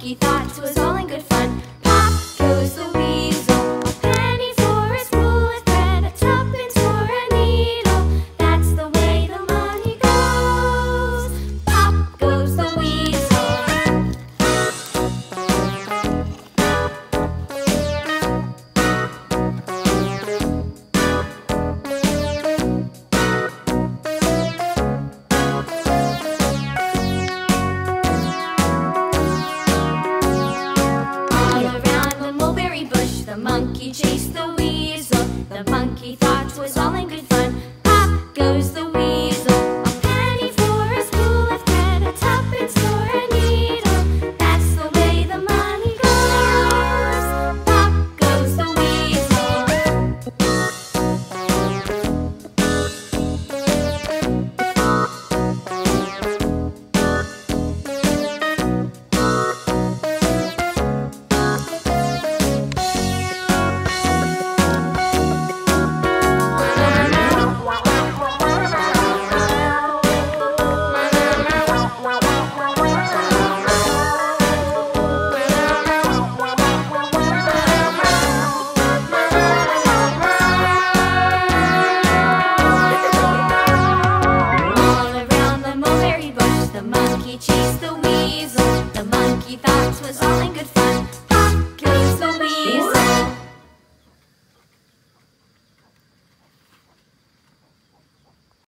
monkey thought it was all in good fun. Pop goes the weasel, a penny for a spool of thread, a tuppence for a needle. That's the way the money goes. Pop goes the weasel. All around the mulberry bush, the monkey chased the weasel. The monkey thought it was all in good fun.